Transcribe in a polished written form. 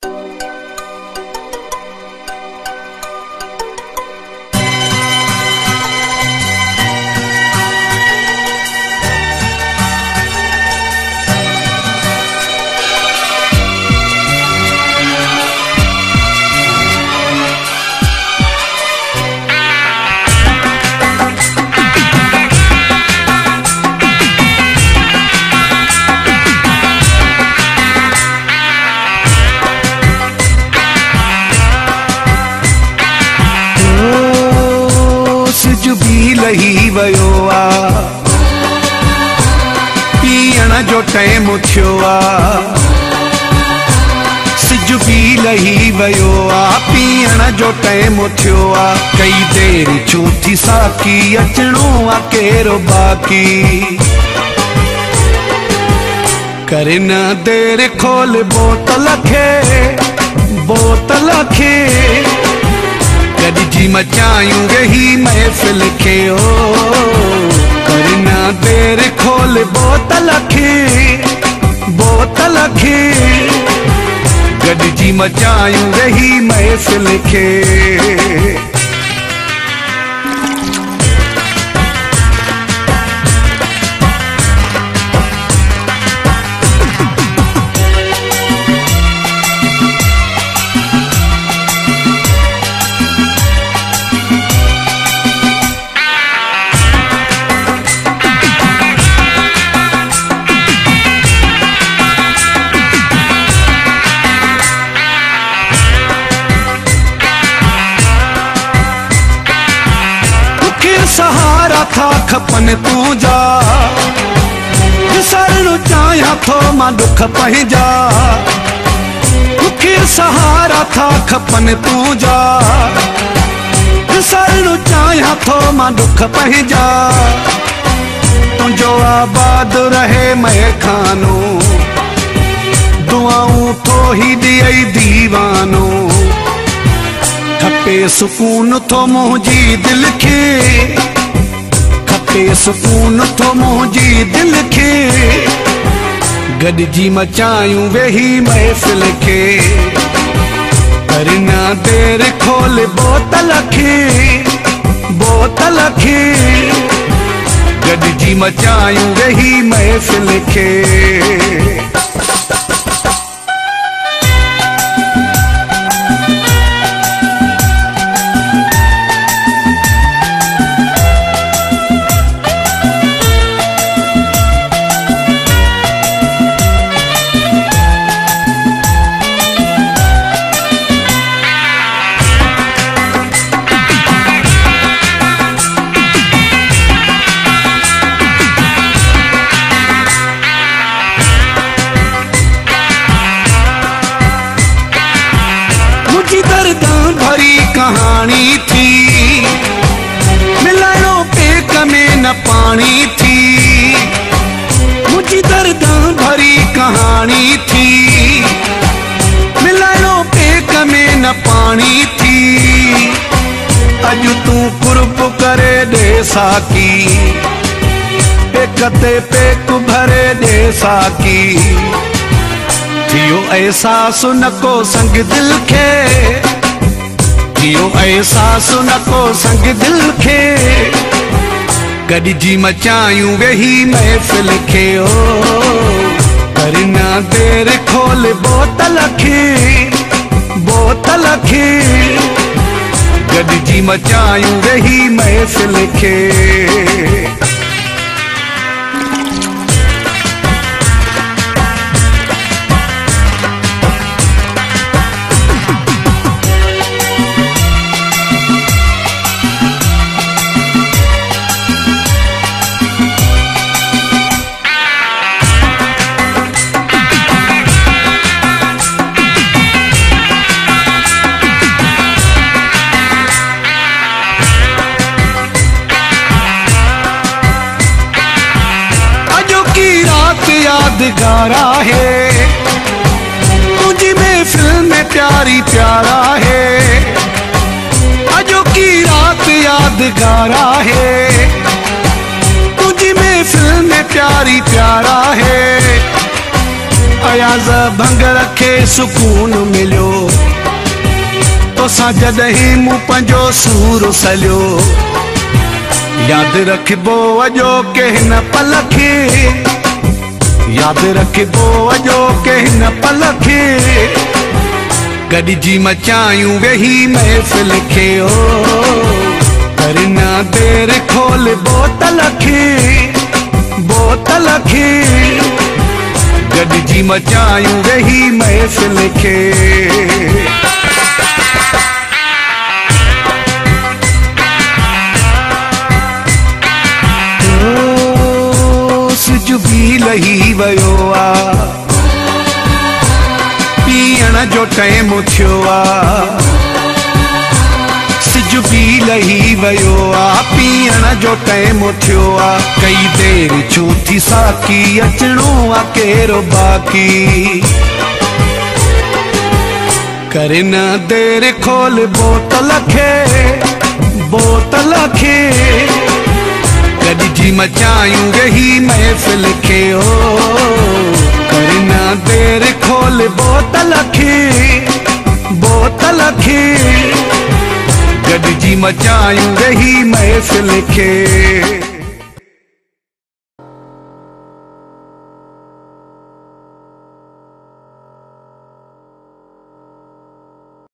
लही वयो आ पीअण जो टाइम थियो आ सिज भी लही वयो आ पीअण जो टाइम थियो आ कई देर चौथी साकी अचणो आ केरो बाकी करे न देर खोल बोतल खे गॾिजी मचायूं वेही महफ़िल खे ओ करे न देर खोल बोतल खे गॾिजी मचायूं वेही महफ़िल खे सहारा था खपन तुझा विसरणु चाहियां थो मां दुख पंहिंजा मूंखे सहारा था खपन तुझा विसरणु चाहियां थो मां दुख पंहिंजा तुंहिंजो आबाद रहे महखानो दुआऊं तो ही ॾियई दीवानो खपे सुकून थो मुंहिंजी दिल खे खपे सुकून थो मुंहिंजी दिल खे गॾिजी मचायूं वेही महफ़िल खे पर न देर खोल बोतल खे गॾिजी मचायूं वेही महफ़िल खे भरी कहानी थी मिलणो पेक में न पानी थी मुझी दर्दां भरी कहानी थी मिलणो पेक में न पानी थी अज तू कुर्ब करे दे साकी पेक ते पेक भरे दे साकी थियो एहसास न को संग दिल खे थियो एहसास न को संग दिल खे गॾिजी मचायूं वेही महफ़िल खे ओ पर न देर खोल बोतल खे गॾिजी मचायूं वेही महफ़िल खे यादगारा है तुझी महफिल में प्यारी प्यारा है अजो की रात यादगारा है तुझी महफिल में प्यारी प्यारा है अयाज़ भंग रखे सुकून मिलो तोसां जॾहिं मूं पंहिंजो सूर सलियो, यादि रखिबो अॼो के हिन पल खे, यादि रखिबो अॼो के हिन पल खे, गॾिजी मचायूं वेही महफ़िल खे। कर ना देर खोल बोतल खे, बोतल खे, गॾिजी मचायूं वेही महफ़िल खे। सिज बि लही वियो आ, पीअण जो टाइम थियो आ, सिज बि लही वियो आ, पीअण जो टाइम थियो आ, कई देर छो थी साकी, अचणो आ केरो बाकी। करे न देर खोल बोतल खे, बोतल खे, गॾिजी मचायूं वेही महफ़िल खे। करे न देर खोल बोतल खे, बोतल खे, गॾिजी मचायूं वेही महफ़िल खे।